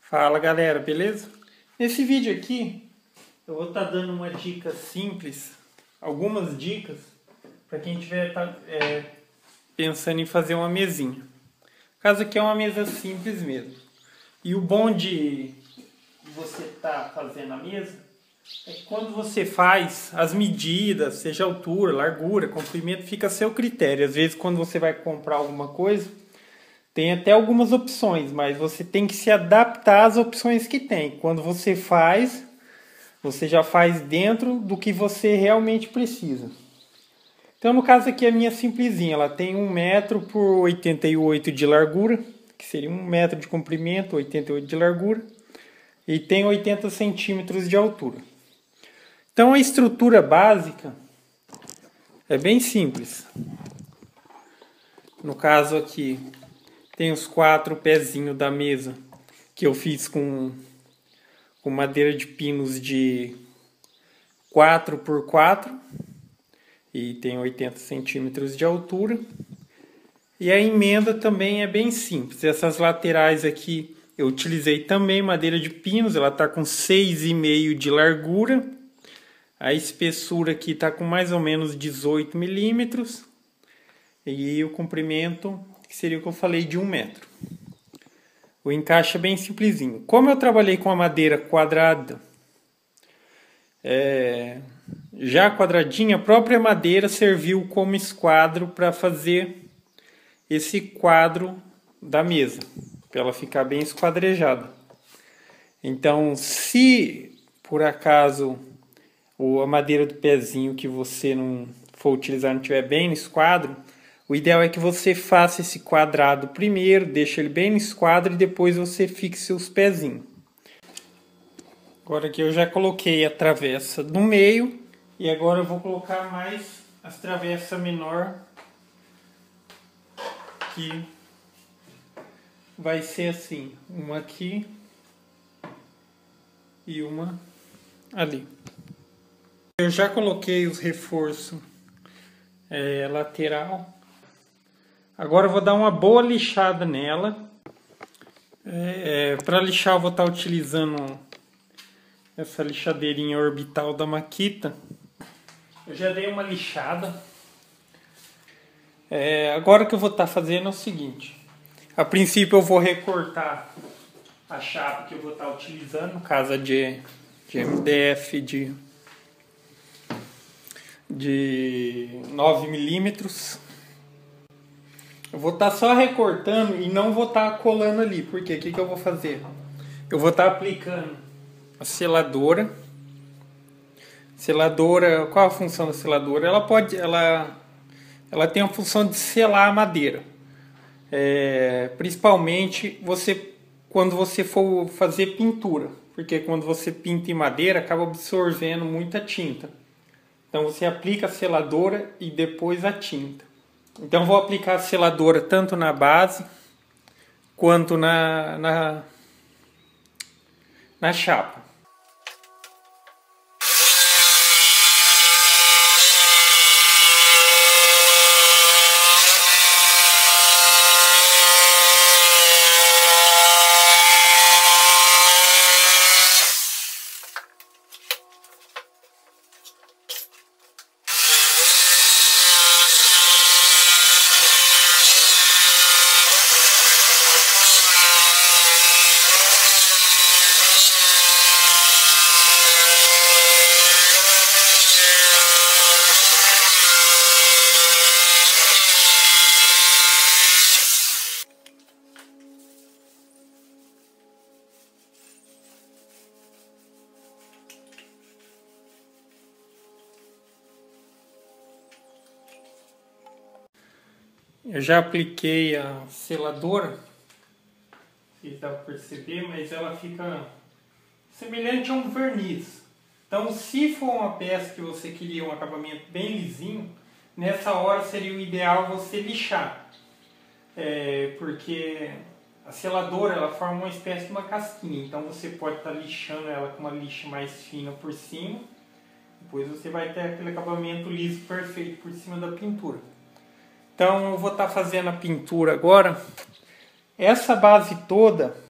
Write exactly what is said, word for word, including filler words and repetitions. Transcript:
Fala galera, beleza? Nesse vídeo aqui eu vou estar dando uma dica simples, algumas dicas para quem estiver tá, é, pensando em fazer uma mesinha. No caso aqui é uma mesa simples mesmo. E o bom de você estar fazendo a mesa é que quando você faz as medidas, seja altura, largura, comprimento, fica a seu critério. Às vezes quando você vai comprar alguma coisa, tem até algumas opções, mas você tem que se adaptar às opções que tem. Quando você faz, você já faz dentro do que você realmente precisa. Então, no caso aqui, a minha simplesinha, ela tem um metro por oitenta e oito de largura, que seria um metro de comprimento, oitenta e oito de largura, e tem oitenta centímetros de altura. Então, a estrutura básica é bem simples. No caso aqui, tem os quatro pezinhos da mesa que eu fiz com, com madeira de pinos de quatro por quatro e tem oitenta centímetros de altura. E a emenda também é bem simples. Essas laterais aqui eu utilizei também madeira de pinos, ela está com seis vírgula cinco de largura. A espessura aqui está com mais ou menos dezoito milímetros. E o comprimento, que seria o que eu falei, de um metro. O encaixe é bem simplesinho. Como eu trabalhei com a madeira quadrada, é, já quadradinha, a própria madeira serviu como esquadro para fazer esse quadro da mesa, para ela ficar bem esquadrejada. Então, se por acaso ou a madeira do pezinho que você não for utilizar não estiver bem no esquadro, o ideal é que você faça esse quadrado primeiro, deixe ele bem no esquadro e depois você fixe os pezinhos. Agora aqui eu já coloquei a travessa no meio e agora eu vou colocar mais as travessas menor, que vai ser assim, uma aqui e uma ali. Eu já coloquei os reforços é, lateral. Agora eu vou dar uma boa lixada nela. É, é, para lixar eu vou estar utilizando essa lixadeirinha orbital da Makita. Eu já dei uma lixada. É, agora o que eu vou estar fazendo é o seguinte. A princípio eu vou recortar a chapa que eu vou estar utilizando, no caso de, de M D F de, de nove milímetros. Eu vou estar só recortando e não vou estar colando ali. Porque o que, que eu vou fazer? Eu vou estar aplicando a seladora. Seladora, qual a função da seladora? Ela pode, ela, ela tem a função de selar a madeira. É, principalmente você, quando você for fazer pintura. Porque quando você pinta em madeira, acaba absorvendo muita tinta. Então você aplica a seladora e depois a tinta. Então vou aplicar a seladora tanto na base quanto na, na, na chapa. Eu já apliquei a seladora, se dá para perceber, mas ela fica semelhante a um verniz. Então, se for uma peça que você queria um acabamento bem lisinho, nessa hora seria o ideal você lixar. É, porque a seladora ela forma uma espécie de uma casquinha, então você pode estar lixando ela com uma lixa mais fina por cima, depois você vai ter aquele acabamento liso perfeito por cima da pintura. Então eu vou estar fazendo a pintura agora. Essa base toda